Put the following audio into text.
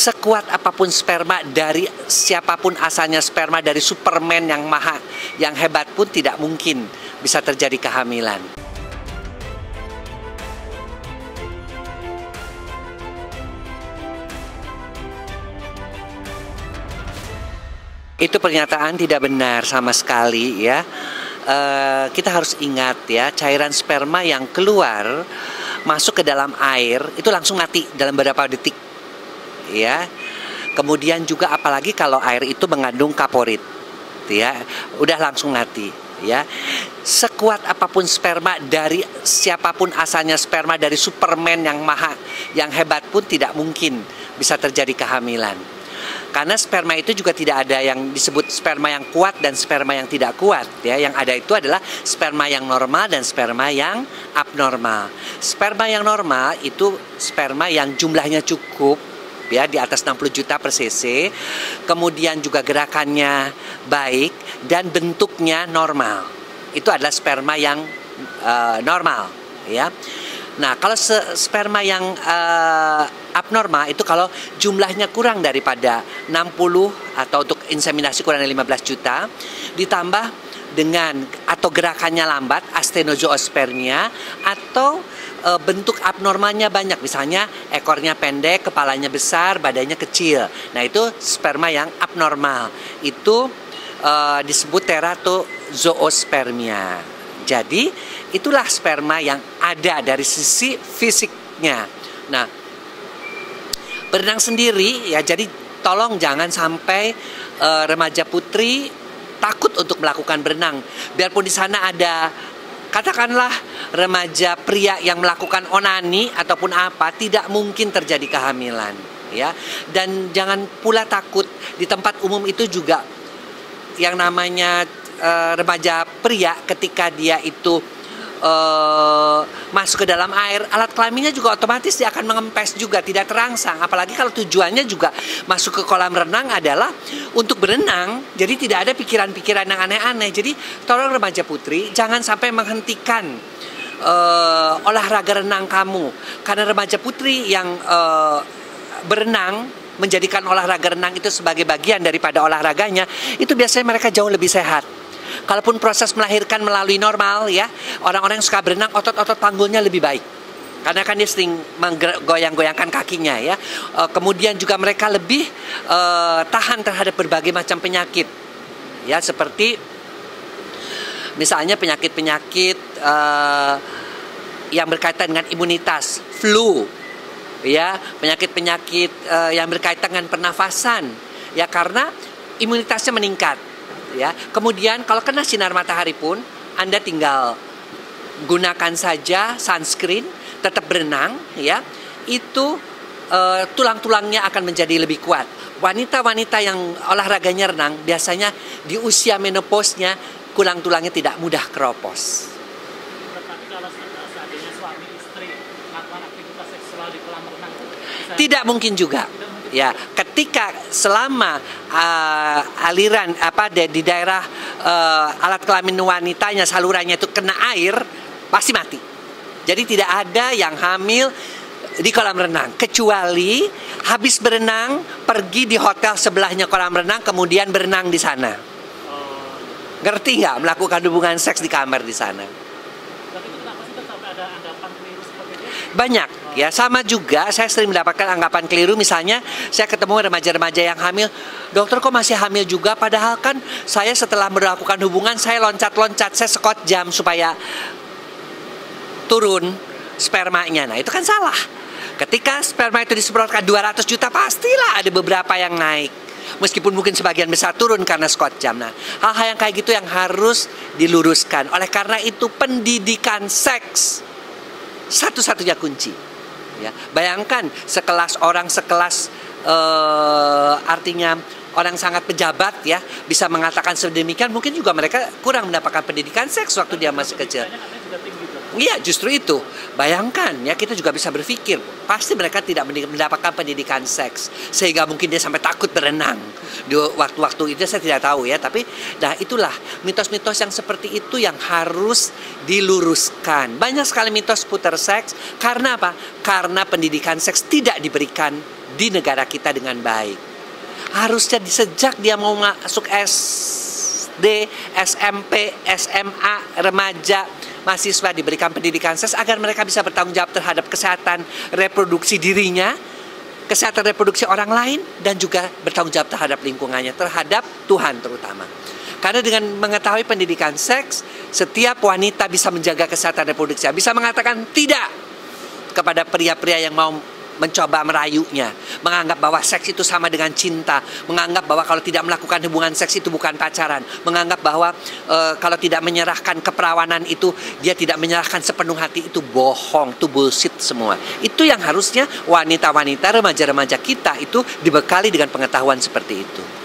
sekuat apapun sperma dari siapapun asalnya, sperma dari Superman yang hebat pun tidak mungkin bisa terjadi kehamilan. Itu pernyataan tidak benar sama sekali ya. Kita harus ingat ya, cairan sperma yang keluar masuk ke dalam air itu langsung mati dalam beberapa detik ya. Kemudian juga apalagi kalau air itu mengandung kaporit ya, udah langsung mati ya. Sekuat apapun sperma dari siapapun asalnya, sperma dari Superman yang hebat pun tidak mungkin bisa terjadi kehamilan. Karena sperma itu juga tidak ada yang disebut sperma yang kuat dan sperma yang tidak kuat ya. Yang ada itu adalah sperma yang normal dan sperma yang abnormal. Sperma yang normal itu sperma yang jumlahnya cukup ya, di atas 60 juta per cc. Kemudian juga gerakannya baik dan bentuknya normal. Itu adalah sperma yang normal ya. Nah, kalau sperma yang abnormal itu kalau jumlahnya kurang daripada 60 atau untuk inseminasi kurang dari 15 juta ditambah dengan atau gerakannya lambat, astenozoospermia, atau bentuk abnormalnya banyak, misalnya ekornya pendek, kepalanya besar, badannya kecil. Nah, itu sperma yang abnormal. Itu disebut teratozoospermia. Jadi, itulah sperma yang ada dari sisi fisiknya. Nah, berenang sendiri ya, jadi tolong jangan sampai remaja putri takut untuk melakukan berenang. Biarpun di sana ada katakanlah remaja pria yang melakukan onani ataupun apa, tidak mungkin terjadi kehamilan ya. Dan jangan pula takut, di tempat umum itu juga yang namanya remaja pria ketika dia itu masuk ke dalam air, alat kelaminnya juga otomatis dia akan mengempes juga, tidak terangsang. Apalagi kalau tujuannya juga masuk ke kolam renang adalah untuk berenang, jadi tidak ada pikiran-pikiran yang aneh-aneh. Jadi tolong remaja putri jangan sampai menghentikan olahraga renang kamu, karena remaja putri yang berenang, menjadikan olahraga renang itu sebagai bagian daripada olahraganya, itu biasanya mereka jauh lebih sehat. Kalaupun proses melahirkan melalui normal ya, orang-orang yang suka berenang otot-otot panggulnya lebih baik. Karena kan dia sering menggoyang-goyangkan kakinya ya. Kemudian juga mereka lebih tahan terhadap berbagai macam penyakit. Ya, seperti misalnya penyakit-penyakit yang berkaitan dengan imunitas, flu. Ya, penyakit-penyakit yang berkaitan dengan pernafasan. Ya, karena imunitasnya meningkat. Ya, kemudian kalau kena sinar matahari pun Anda tinggal gunakan saja sunscreen, tetap berenang ya. Itu tulang-tulangnya akan menjadi lebih kuat. Wanita-wanita yang olahraganya renang biasanya di usia menopausnya tulang-tulangnya tidak mudah keropos. Tapi kalau seandainya suami istri melakukan aktivitas seksual di kolam renang tidak mungkin juga. Ya, ketika selama aliran di daerah alat kelamin wanitanya, salurannya itu kena air, pasti mati. Jadi tidak ada yang hamil di kolam renang, kecuali habis berenang pergi di hotel sebelahnya kolam renang, kemudian berenang di sana. Ngerti nggak? Melakukan hubungan seks di kamar di sana. Tapi itu kenapa sih sampai ada anggapan keliru seperti itu? Banyak ya, sama juga saya sering mendapatkan anggapan keliru. Misalnya saya ketemu remaja-remaja yang hamil, dokter kok masih hamil juga, padahal kan saya setelah melakukan hubungan saya loncat-loncat, saya sekot jam supaya turun spermanya. Nah, itu kan salah. Ketika sperma itu disemprotkan 200 juta, pastilah ada beberapa yang naik, meskipun mungkin sebagian besar turun karena sekot jam. Nah, hal-hal yang kayak gitu yang harus diluruskan. Oleh karena itu pendidikan seks satu-satunya kunci. Ya, bayangkan artinya orang sangat pejabat ya bisa mengatakan sedemikian, mungkin juga mereka kurang mendapatkan pendidikan seks waktu dia masih kecil. Iya, justru itu. Bayangkan ya, kita juga bisa berpikir pasti mereka tidak mendapatkan pendidikan seks sehingga mungkin dia sampai takut berenang di waktu-waktu itu. Saya tidak tahu ya, tapi nah itulah mitos-mitos yang seperti itu yang harus diluruskan. Banyak sekali mitos seputar seks. Karena apa? Karena pendidikan seks tidak diberikan di negara kita dengan baik. Harusnya sejak dia mau masuk SD, SMP, SMA, remaja, mahasiswa diberikan pendidikan seks agar mereka bisa bertanggung jawab terhadap kesehatan reproduksi dirinya, kesehatan reproduksi orang lain, dan juga bertanggung jawab terhadap lingkungannya, terhadap Tuhan terutama. Karena dengan mengetahui pendidikan seks, setiap wanita bisa menjaga kesehatan reproduksi, bisa mengatakan tidak kepada pria-pria yang mau mencoba merayunya, menganggap bahwa seks itu sama dengan cinta, menganggap bahwa kalau tidak melakukan hubungan seks itu bukan pacaran, menganggap bahwa kalau tidak menyerahkan keperawanan itu dia tidak menyerahkan sepenuh hati, itu bohong, itu bullshit semua. Itu yang harusnya wanita-wanita, remaja-remaja kita itu dibekali dengan pengetahuan seperti itu.